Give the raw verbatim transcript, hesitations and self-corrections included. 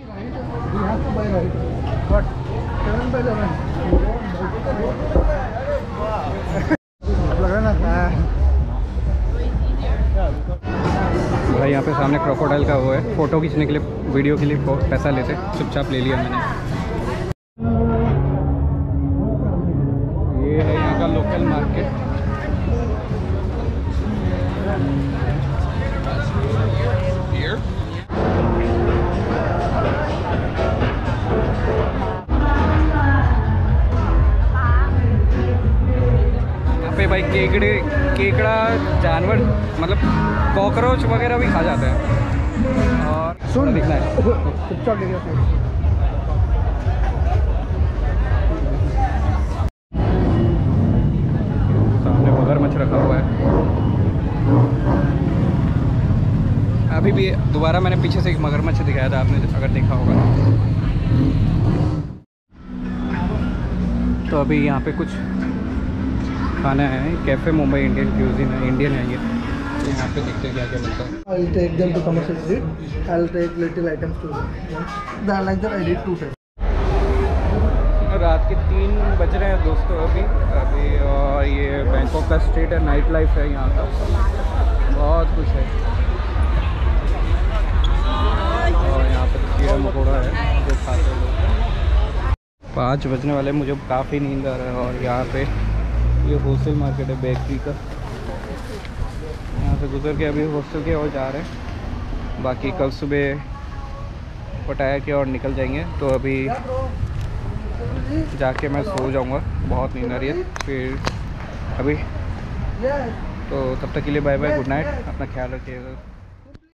भाई यहाँ पे सामने क्रोकोडाइल का वो है, फ़ोटो खींचने के लिए, वीडियो के लिए पैसा लेते, चुपचाप ले लिया मैंने। ये है यहाँ का लोकल मार्केट। यहाँ पे भाई केकड़े केकड़ा जानवर मतलब कॉकरोच वगैरह भी खा जाते हैं। और सुन दिखना है सामने मगरमच्छ रखा हुआ है। अभी भी दोबारा मैंने पीछे से एक मगरमच्छ दिखाया था, आपने अगर देखा होगा। तो अभी यहाँ पे कुछ खाना है, कैफ़े मुंबई इंडियन क्यूजिन है, इंडियन है ये। तो यहाँ पे देखते हैं क्या क्या मिलता है। I'll take them to commercial street. I'll take little items to them. Then like that I did two times. रात के तीन बज रहे हैं दोस्तों अभी अभी और ये बैंकॉक का स्ट्रीट है, नाइट लाइफ है यहाँ का, बहुत कुछ है। और यहाँ पर कीड़ा मकोड़ा है जो खाते लोग। पाँच बजने वाले, मुझे काफ़ी नींद आ रहा है। और यहाँ पे ये होलसेल मार्केट है बेकरी का, यहाँ से गुजर के अभी हॉस्टल के और जा रहे हैं। बाकी कल सुबह पटाया के और निकल जाएंगे। तो अभी जाके मैं सो जाऊंगा, बहुत नींद आ रही है फिर अभी। तो तब तक के लिए बाय बाय, गुड नाइट, अपना ख्याल रखिएगा।